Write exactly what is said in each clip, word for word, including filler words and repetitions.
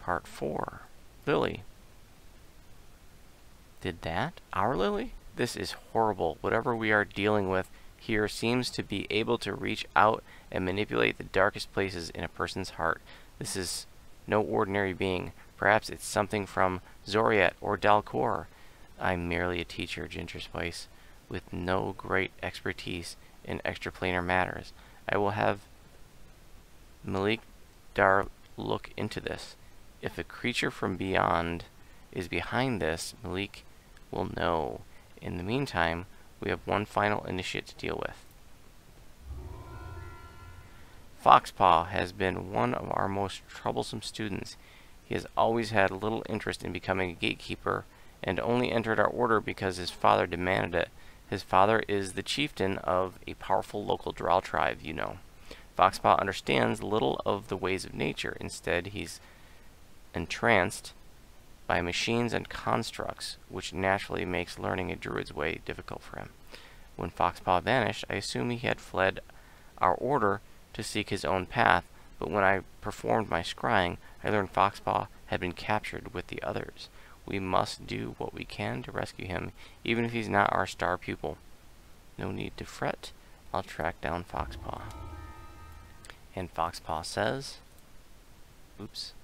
Part four. Lily. Did that? Our Lily? This is horrible. Whatever we are dealing with here seems to be able to reach out and manipulate the darkest places in a person's heart. This is no ordinary being. Perhaps it's something from Zoriat or Dalcor. I'm merely a teacher, Ginger Spice, with no great expertise in extraplanar matters. I will have Malik Dar look into this. If a creature from beyond is behind this, Malik will know. In the meantime, we have one final initiate to deal with. Foxpaw has been one of our most troublesome students. He has always had little interest in becoming a gatekeeper, and only entered our order because his father demanded it. His father is the chieftain of a powerful local drow tribe, you know. Foxpaw understands little of the ways of nature. Instead, he's entranced by machines and constructs, which naturally makes learning a druid's way difficult for him. When Foxpaw vanished, I assumed he had fled our order to seek his own path, but when I performed my scrying, I learned Foxpaw had been captured with the others. We must do what we can to rescue him, even if he's not our star pupil. No need to fret. I'll track down Foxpaw. And Foxpaw says, oops.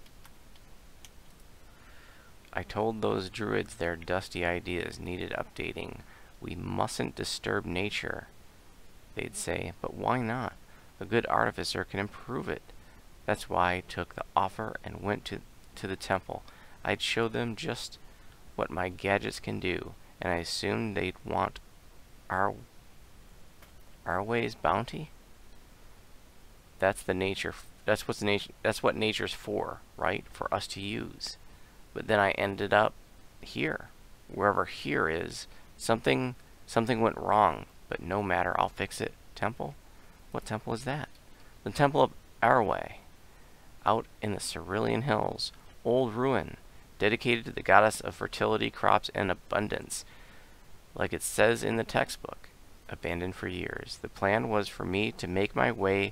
I told those druids their dusty ideas needed updating. We mustn't disturb nature, they'd say, but why not? A good artificer can improve it. That's why I took the offer and went to, to the temple. I'd show them just what my gadgets can do, and I assumed they'd want our our ways bounty. That's the nature. That's what's nature. That's what nature's for, right? For us to use. But then I ended up here, wherever here is. Something something went wrong, but no matter. I'll fix it. Temple? What temple is that? The Temple of Arway, out in the Cerulean Hills. Old ruin, dedicated to the goddess of fertility, crops, and abundance. Like it says in the textbook, abandoned for years. The plan was for me to make my way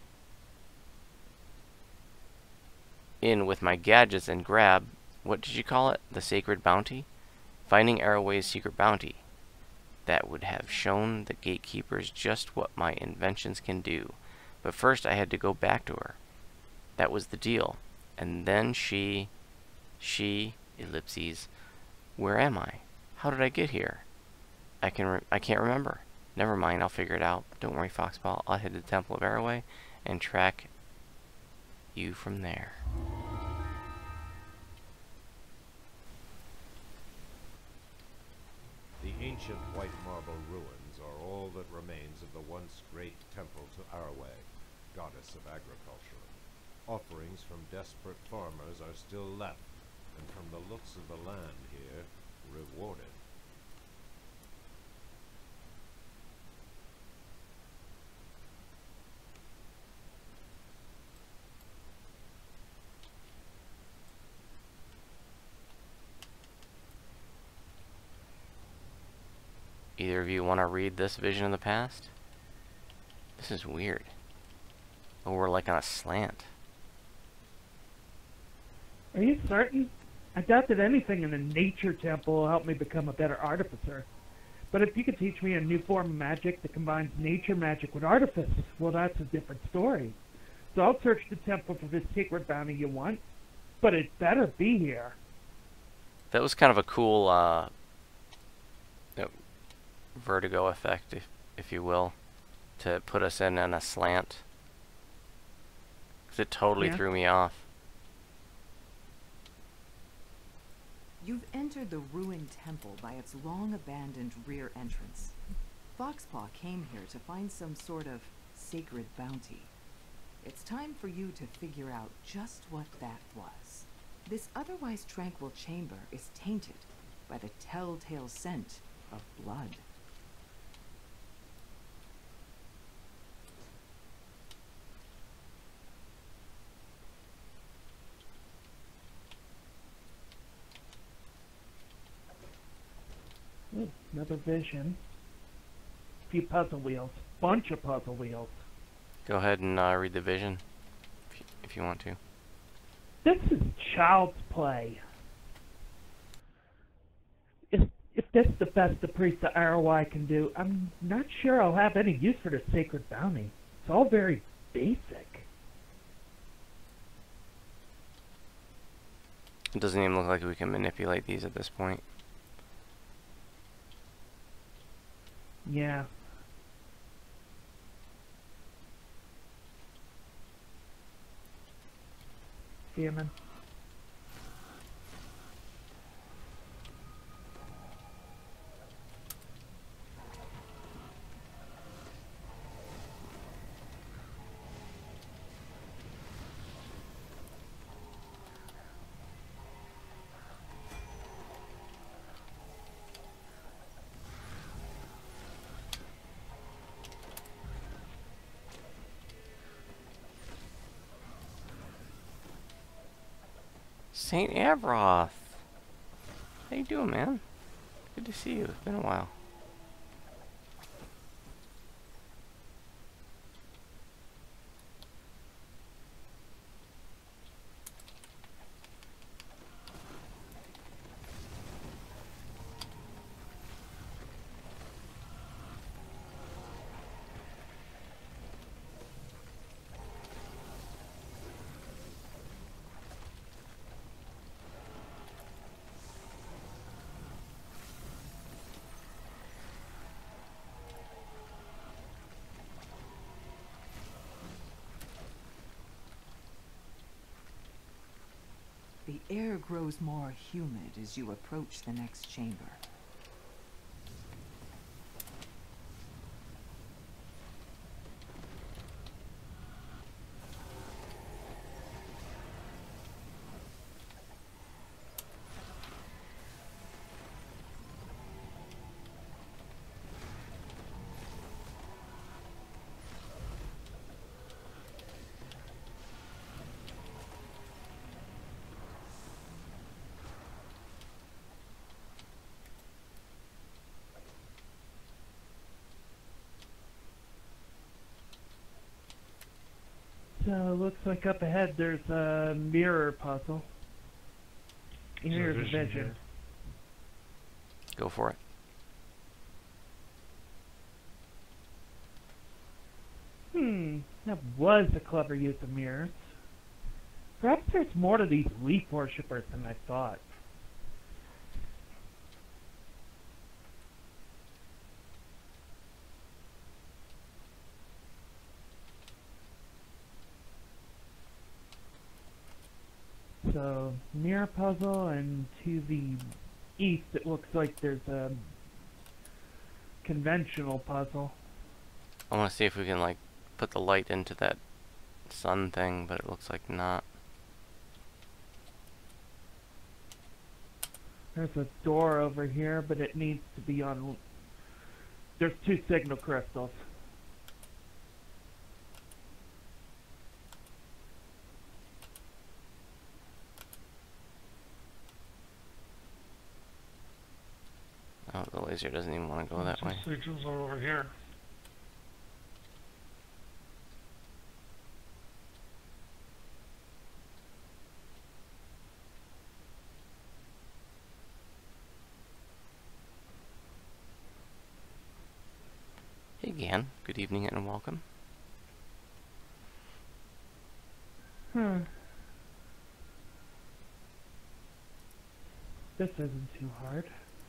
in with my gadgets and grab, what did you call it? The sacred bounty? Finding Arroway's secret bounty. That would have shown the gatekeepers just what my inventions can do. But first I had to go back to her. That was the deal. And then she... She... Ellipses. Where am I? How did I get here? I can re I can't remember. Never mind, I'll figure it out. Don't worry, Foxpaw. I'll head to the Temple of Arroway and track you from there. The ancient white marble ruins are all that remains of the once great temple to Arroway, goddess of agriculture. Offerings from desperate farmers are still left, and from the looks of the land here, rewarded. Either of you want to read this vision of the past? This is weird. Oh, we're like on a slant. Are you certain? I doubt that anything in a nature temple will help me become a better artificer. But if you could teach me a new form of magic that combines nature magic with artifice, well, that's a different story. So I'll search the temple for this secret bounty you want, but it better be here. That was kind of a cool uh, you know, vertigo effect, if, if you will, to put us in on a slant. Because it totally Yeah. threw me off. You've entered the ruined temple by its long-abandoned rear entrance. Foxpaw came here to find some sort of sacred bounty. It's time for you to figure out just what that was. This otherwise tranquil chamber is tainted by the telltale scent of blood. Ooh, another vision. Few puzzle wheels. Bunch of puzzle wheels. Go ahead and uh, read the vision, if you, if you want to. This is child's play. If, if this is the best the priest of R O I can do, I'm not sure I'll have any use for the sacred bounty. It's all very basic. It doesn't even look like we can manipulate these at this point. Yeah. Human. Saint Avroth! How you doing, man? Good to see you. It's been a while. The air grows more humid as you approach the next chamber. So, looks like up ahead there's a mirror puzzle. Here's a vision vision. here. Go for it. Hmm, that was a clever use of mirrors. Perhaps there's more to these leaf worshippers than I thought. So, mirror puzzle, and to the east it looks like there's a conventional puzzle. I want to see if we can, like, put the light into that sun thing, but it looks like not. There's a door over here, but it needs to be on... There's two signal crystals. Oh, the laser doesn't even want to go that Two way. signals are over here. Hey, Gan. Good evening and welcome. Hmm. This isn't too hard.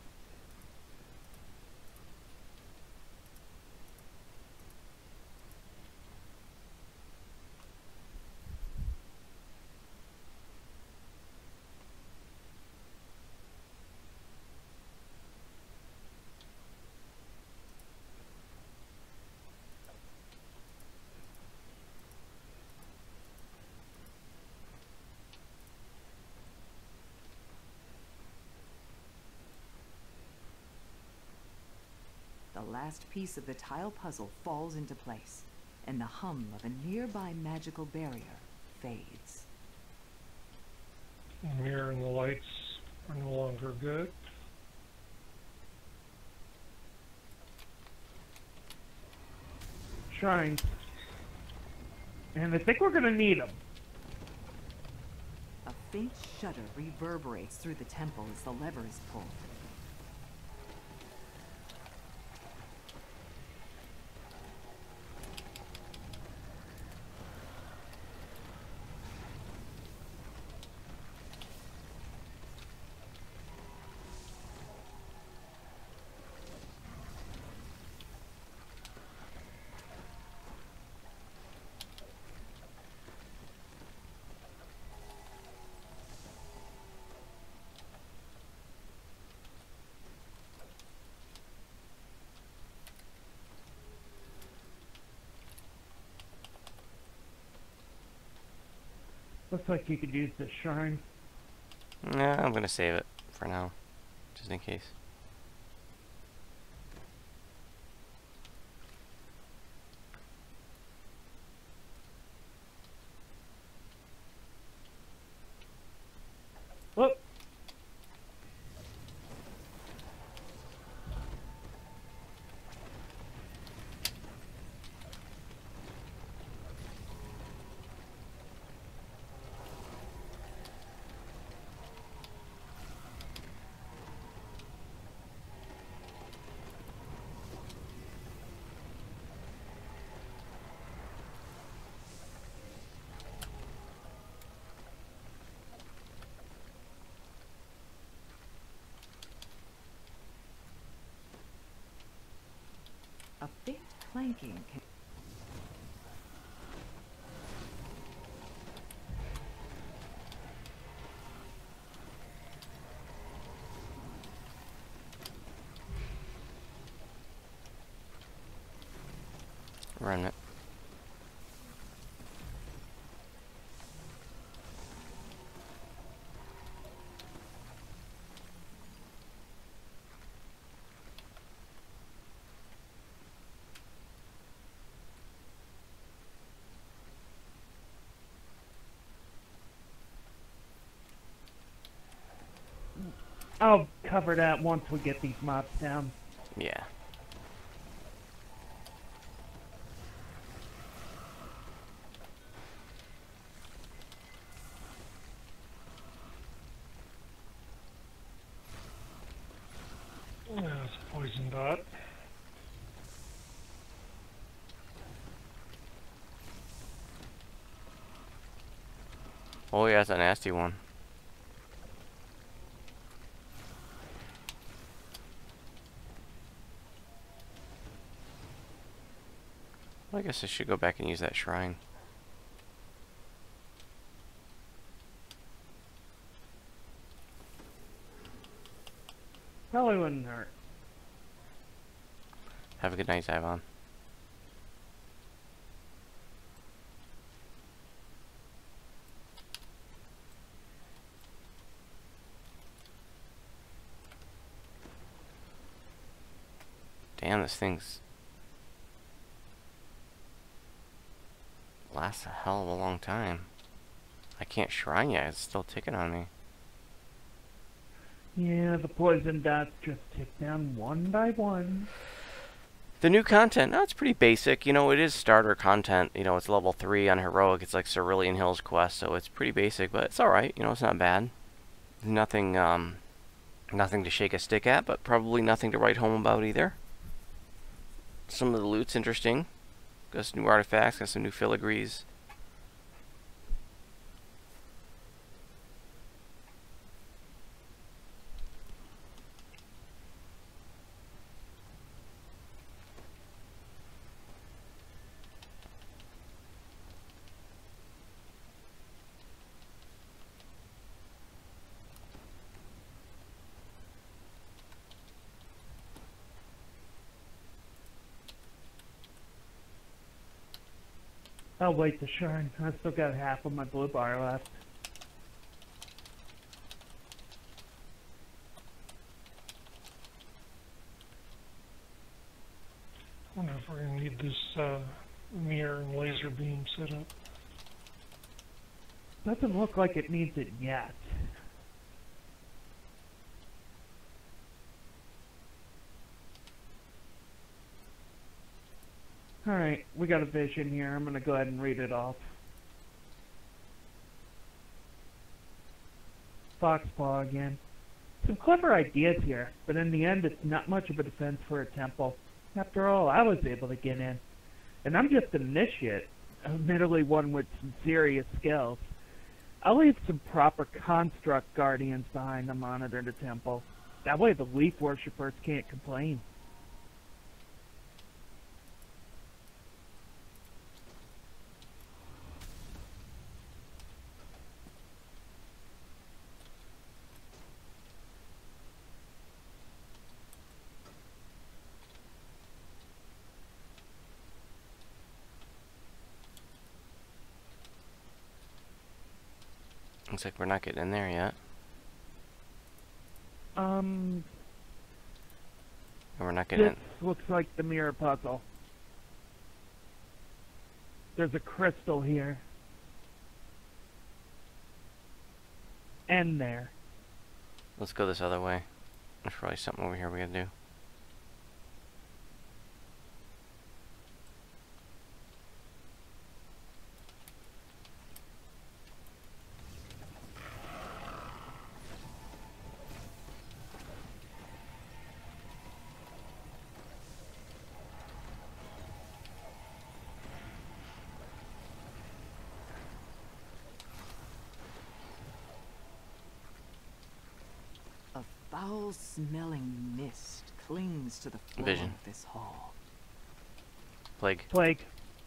The last piece of the tile puzzle falls into place, and the hum of a nearby magical barrier fades. The mirror and the lights are no longer good. Shrines. And I think we're gonna need them. A faint shudder reverberates through the temple as the lever is pulled. Looks like you could use this shrine. Nah, I'm gonna save it for now, just in case. Whoop! A faint clanking can Run it. I'll cover that once we get these mobs down. Yeah. Yeah, it's a poison dot. Oh yeah, it's a nasty one. Well, I guess I should go back and use that shrine. Probably wouldn't hurt. Have a good night, Ivon. Damn, this thing's lasts a hell of a long time. I can't shrine yet, it's still ticking on me. Yeah, the poison dots just tick down one by one. The new content, no, it's pretty basic. You know, it is starter content. You know, it's level three on Heroic. It's like Cerulean Hills quest, so it's pretty basic, but it's alright. You know, it's not bad. Nothing, um, nothing to shake a stick at, but probably nothing to write home about either. Some of the loot's interesting. Got some new artifacts, got some new filigrees. I'll wait to shrine. I've still got half of my blue bar left. I wonder if we're going to need this uh, mirror and laser beam set up. Doesn't look like it needs it yet. Alright, we got a vision here. I'm going to go ahead and read it off. Foxpaw again. Some clever ideas here, but in the end it's not much of a defense for a temple. After all, I was able to get in. And I'm just an initiate, admittedly one with some serious skills. I'll leave some proper construct guardians behind to monitor the temple. That way the leaf worshippers can't complain. Looks like we're not getting in there yet. Um, And we're not getting this looks like the mirror puzzle. There's a crystal here. And there. Let's go this other way. There's probably something over here we gotta do. A foul-smelling mist clings to the floor Vision. of this hall. Plague. Plague.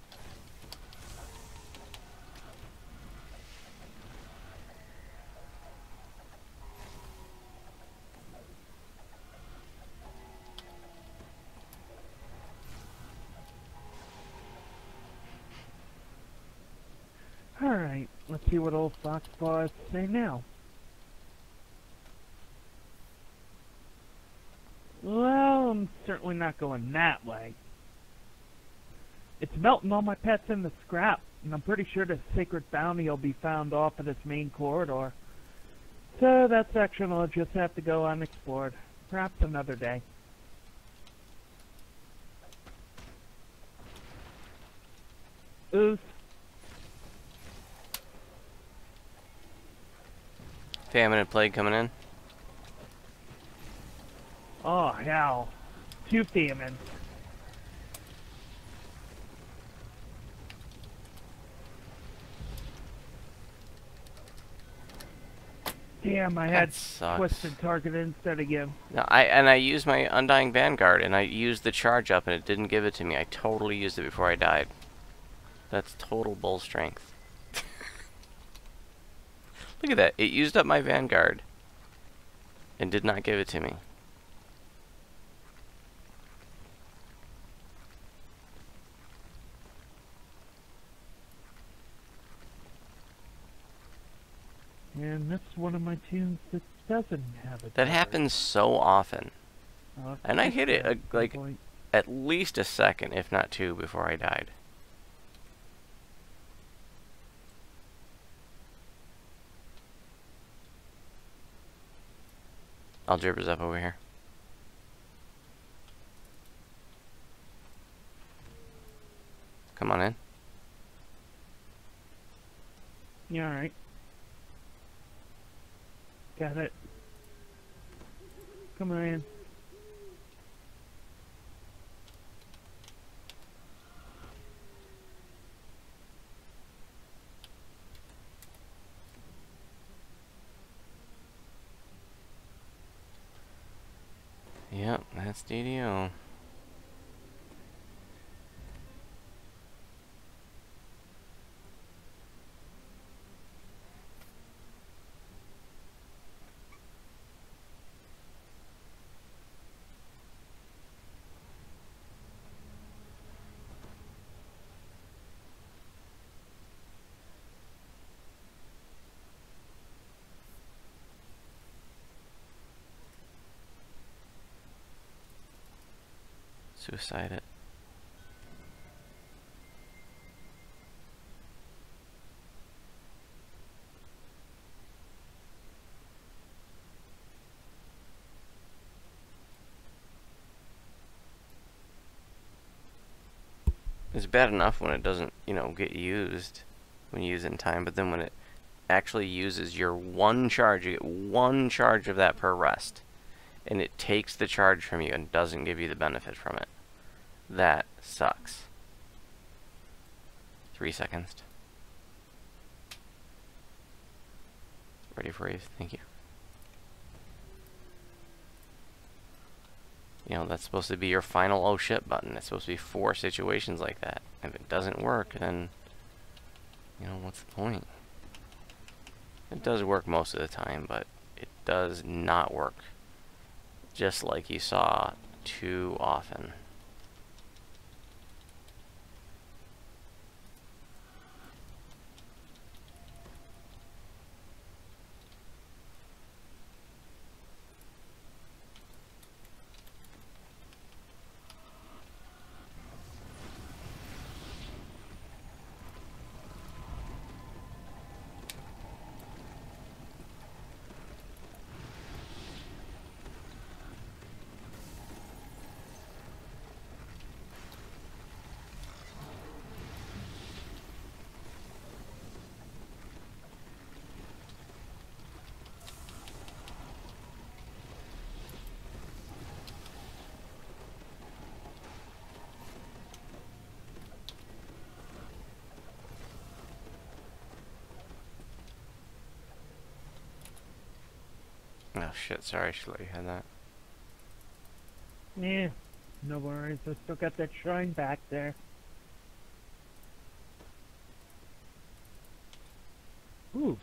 Alright, let's see what old Foxpaw has to say now. Well, I'm certainly not going that way. It's melting all my pets in the scrap, and I'm pretty sure the sacred bounty will be found off of this main corridor. So that section will just have to go unexplored. Perhaps another day. Ooze. Famine and plague coming in. Oh, hell. Two famines. Damn, I had That sucks. twisted target instead of you. No, I and I used my Undying Vanguard and I used the charge up and it didn't give it to me. I totally used it before I died. That's total bull strength. Look at that. It used up my Vanguard and did not give it to me. And that's one of my tunes that doesn't have it. That happens so often. And I hit it, uh, like, at least a second, if not two, before I died. Algebra's up over here. Come on in. Yeah, alright. Got it. Come on in. Yep, that's D D O. Suicide it. It's bad enough when it doesn't, you know, get used when you use it in time, but then when it actually uses your one charge. You get one charge of that per rest. And it takes the charge from you and doesn't give you the benefit from it. That sucks. Three seconds. Ready for you. Thank you. You know, that's supposed to be your final oh shit button. It's supposed to be four situations like that. If it doesn't work, then, you know, what's the point? It does work most of the time, but it does not work. Just like you saw too often. Oh shit, sorry, I should let you have that. Yeah, no worries. I still got that shrine back there. Ooh.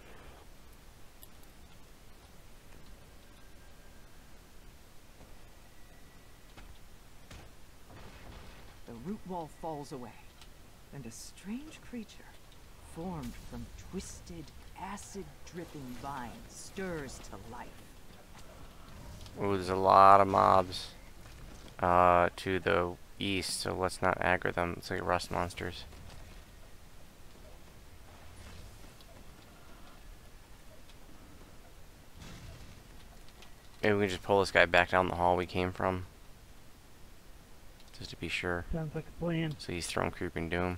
The root wall falls away, and a strange creature, formed from twisted, acid-dripping vines, stirs to life. Ooh, there's a lot of mobs uh, to the east, so let's not aggro them. It's like rust monsters. Maybe we can just pull this guy back down the hall we came from. Just to be sure. Sounds like a plan. So he's throwing Creeping Doom.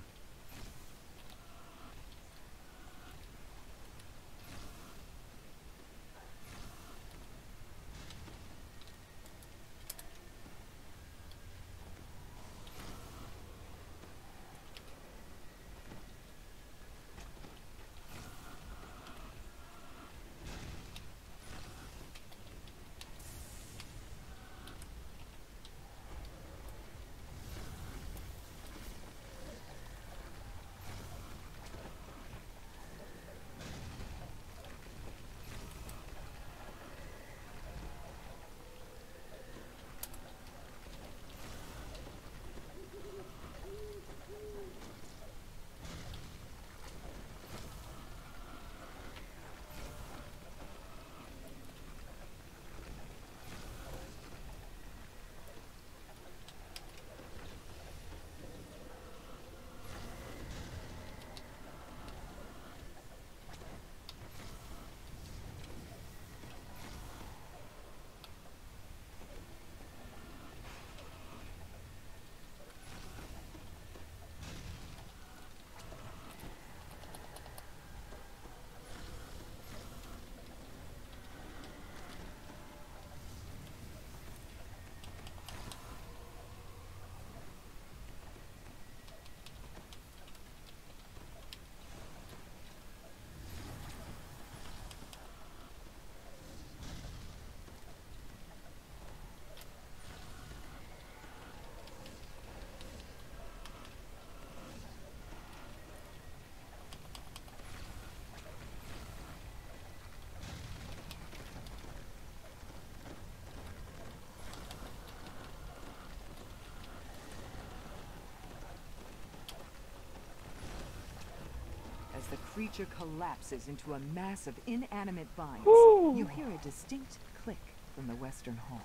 As the creature collapses into a mass of inanimate vines, Ooh. you hear a distinct click from the western hall.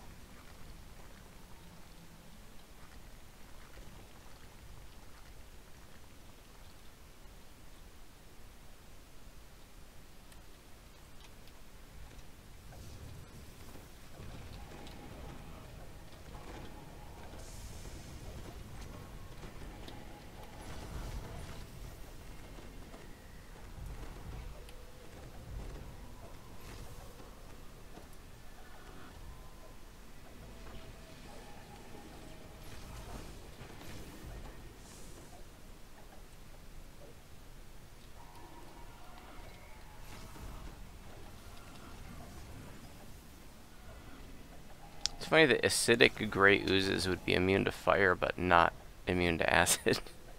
It's funny that acidic gray oozes would be immune to fire, but not immune to acid.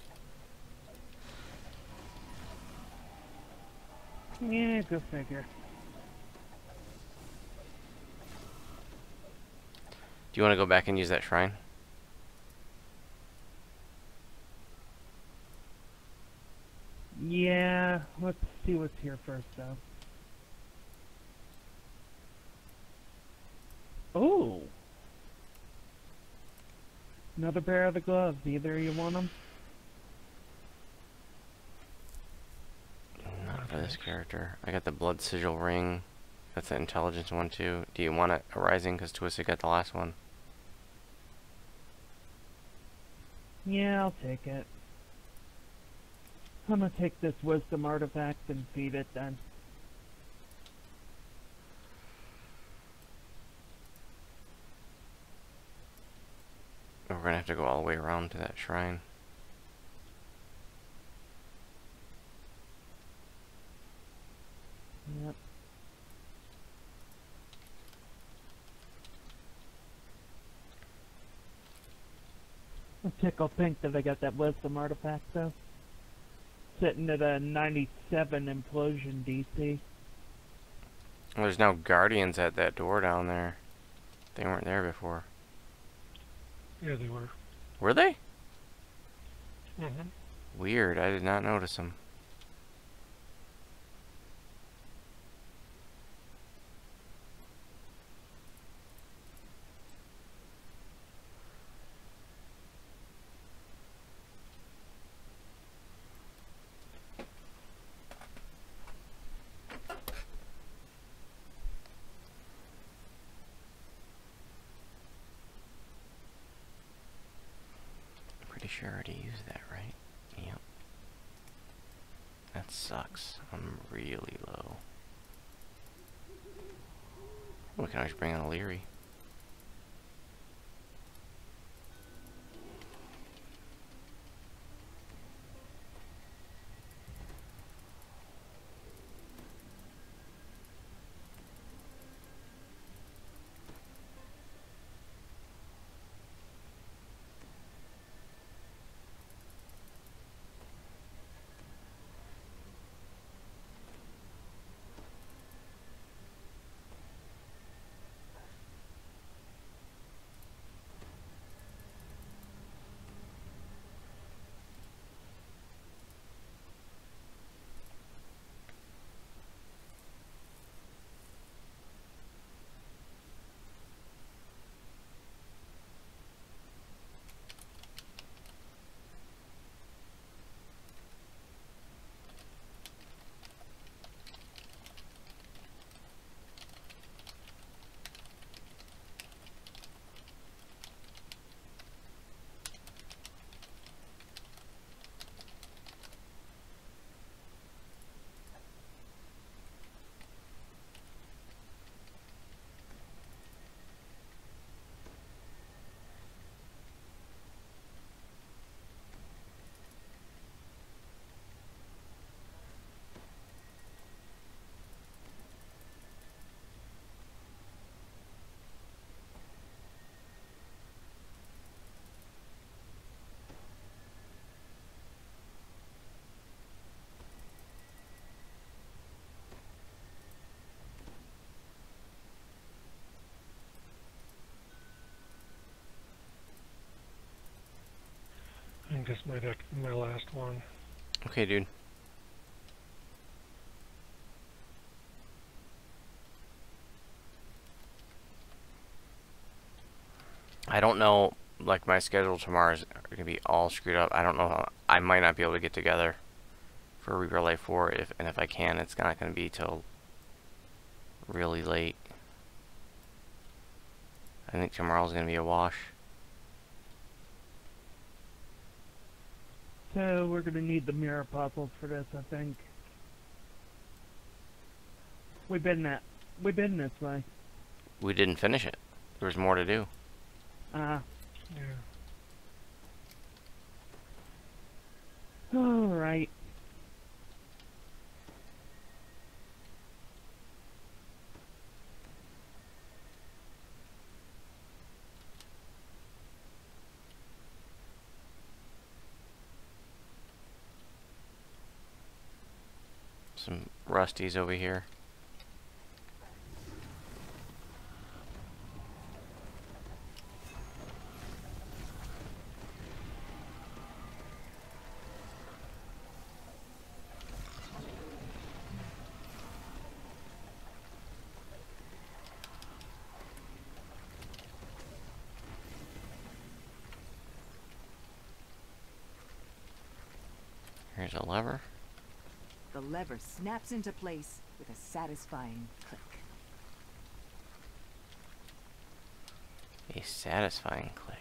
Yeah, go figure. Do you want to go back and use that shrine? Yeah, let's see what's here first, though. Oh! Another pair of the gloves. Either of you want them? Not for this character. I got the blood sigil ring. That's the intelligence one too. Do you want it a rising? Because Twisted got the last one. Yeah, I'll take it. I'm gonna take this wisdom artifact and feed it then. We're gonna have to go all the way around to that shrine. Yep. I'm tickled pink that I got that wisdom artifact though. Sitting at a ninety-seven implosion D C. Well, there's now guardians at that door down there. They weren't there before. Yeah, they were. Were they? Mm-hmm. Weird. I did not notice them. Pretty sure I already used that, right? Yep. That sucks. I'm really low. We can always bring in a Leary. I think this might have to be my last one. Okay, dude. I don't know, like my schedule tomorrow is gonna be all screwed up. I don't know how, I might not be able to get together for Reaper Life four, if and if I can, it's not gonna be till really late. I think tomorrow's gonna be a wash. So we're gonna need the mirror puzzles for this, I think. We've been that. We've been this way. We didn't finish it. There was more to do. Ah. Yeah. All right. some rusties over here. Here's a lever. The lever snaps into place with a satisfying click. A satisfying click.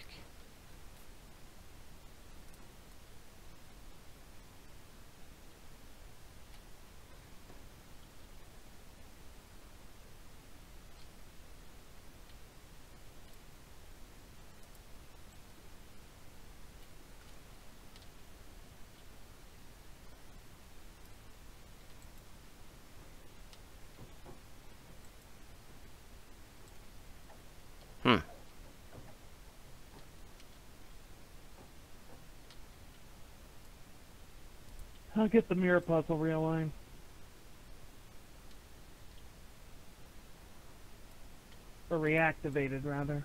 Hmm. I'll get the mirror puzzle realigned. Or reactivated, rather.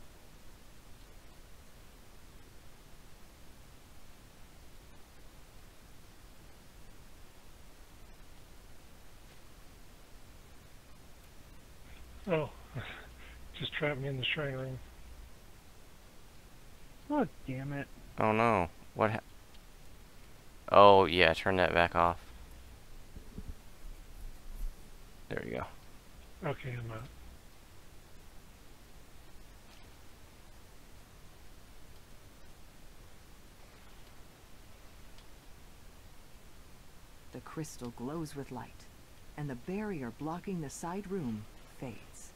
Oh, just trapped me in the shrine room. Oh, damn it. Oh no. What ha- Oh, yeah, turn that back off. There you go. Okay, I'm out. The crystal glows with light, and the barrier blocking the side room fades.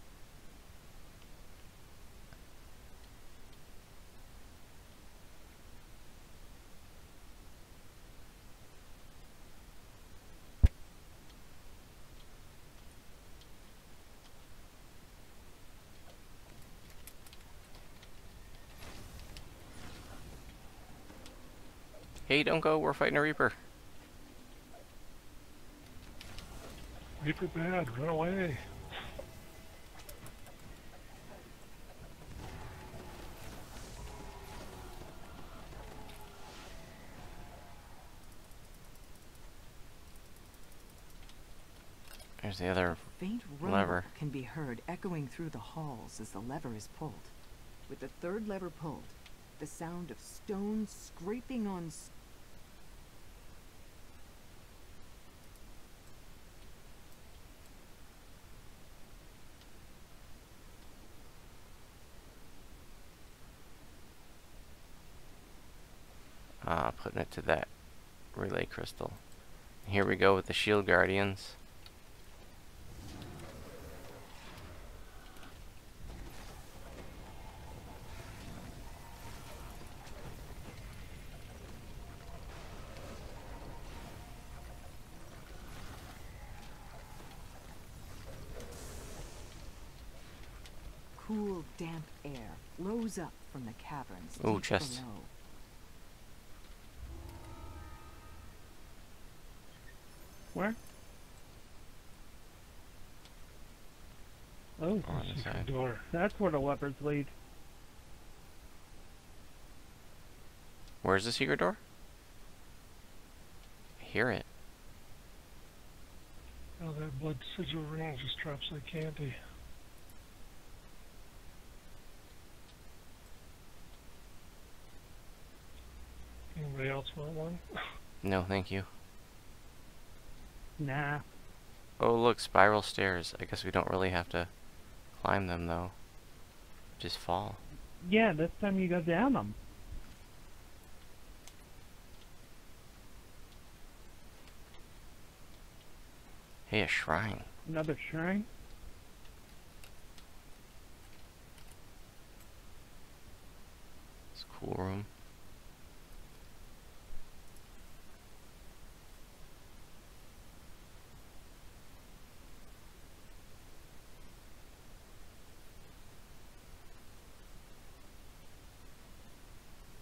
Hey, don't go, we're fighting a Reaper. Reaper bad, run away. There's the other Faint rumble lever. can be heard echoing through the halls as the lever is pulled. With the third lever pulled, the sound of stone scraping on s- Ah, putting it to that relay crystal. Here we go with the shield guardians. cool, damp air flows up from the caverns Ooh, deep chest. below. Where? Oh, On the Secret side. door. that's where the leopards lead. Where's the secret door? I hear it. Oh, that blood sigil ring just drops like candy. Anybody else want one? No, thank you. Nah. Oh, look, spiral stairs. I guess we don't really have to climb them, though. Just fall. Yeah, this time you go down them. Hey, a shrine. Another shrine. It's a cool room.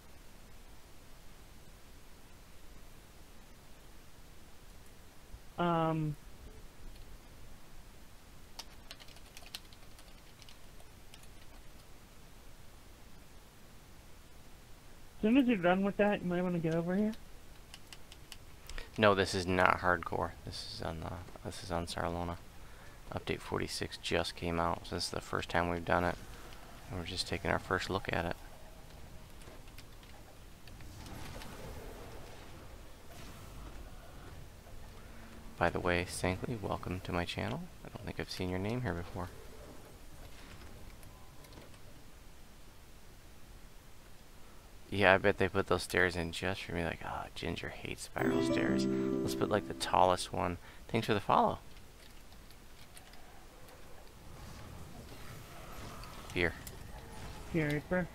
Uh, um... As soon as you're done with that, you might want to get over here. No, this is not hardcore. This is on the. This is on Sarlona. Update forty-six just came out, so this is the first time we've done it. And we're just taking our first look at it. By the way, Sankley, welcome to my channel. I don't think I've seen your name here before. Yeah, I bet they put those stairs in just for me. Like, ah, oh, Ginger hates spiral stairs. Let's put like the tallest one. Thanks for the follow. Here. Here, Reaper.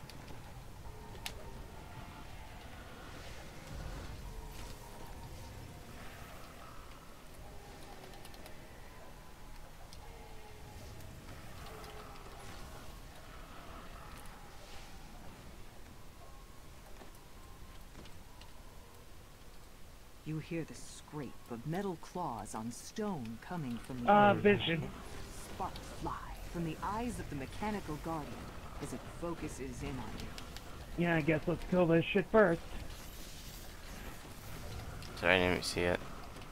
You hear the scrape of metal claws on stone coming from the Ah, uh, earth. vision. Sparks fly from the eyes of the mechanical guardian as it focuses in on you. Yeah, I guess let's kill this shit first. Sorry, I didn't even see it.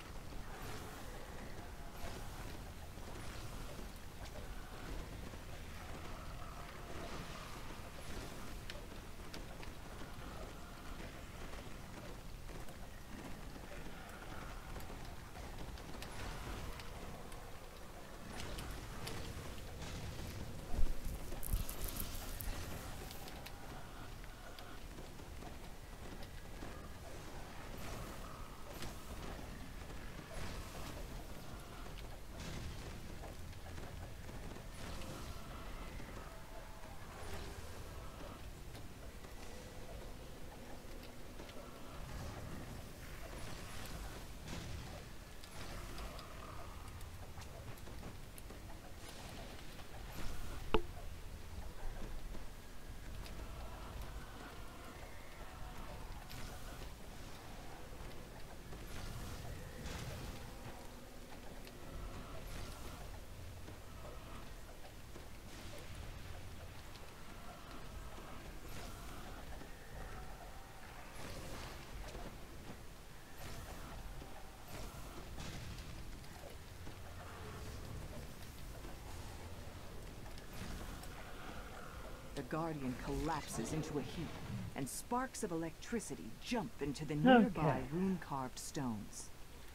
The guardian collapses into a heap, and sparks of electricity jump into the nearby Okay. rune-carved stones.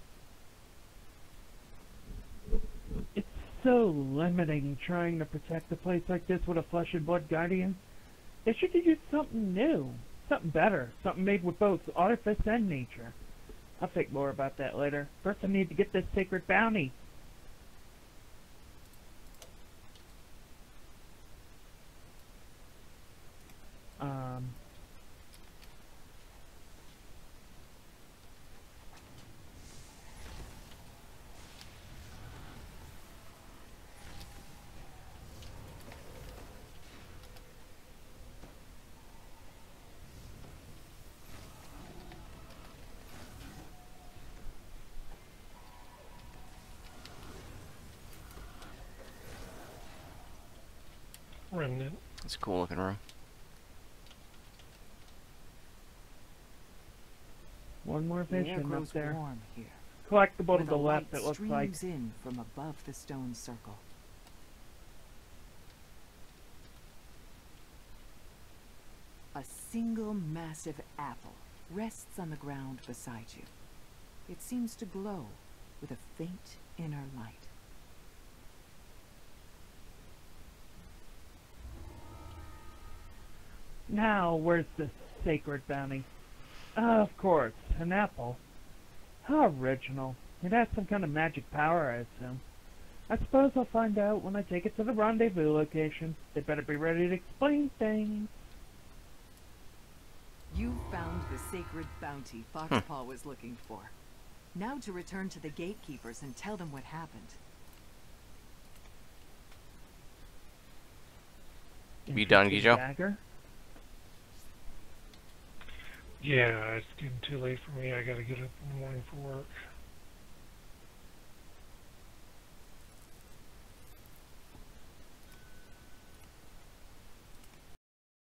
It's so limiting trying to protect a place like this with a flesh and blood guardian. They should have used something new. Something better. Something made with both artifice and nature. I'll think more about that later. First I need to get this sacred bounty. Um... Remnant. It's a cool looking room. One more The air vision grows up there. warm here. Collectible where to the the left, light it looks like. streams in from above the stone circle. A single massive apple rests on the ground beside you. It seems to glow with a faint inner light. Now, where's the sacred bounty? Uh, of course, an apple. How original. It has some kind of magic power, I assume. I suppose I'll find out when I take it to the rendezvous location. They better be ready to explain things. You found the sacred bounty Foxpaw was looking for. Now to return to the gatekeepers and tell them what happened. You done, Interesting Gijo? dagger. Yeah, it's getting too late for me. I gotta get up in the morning for work.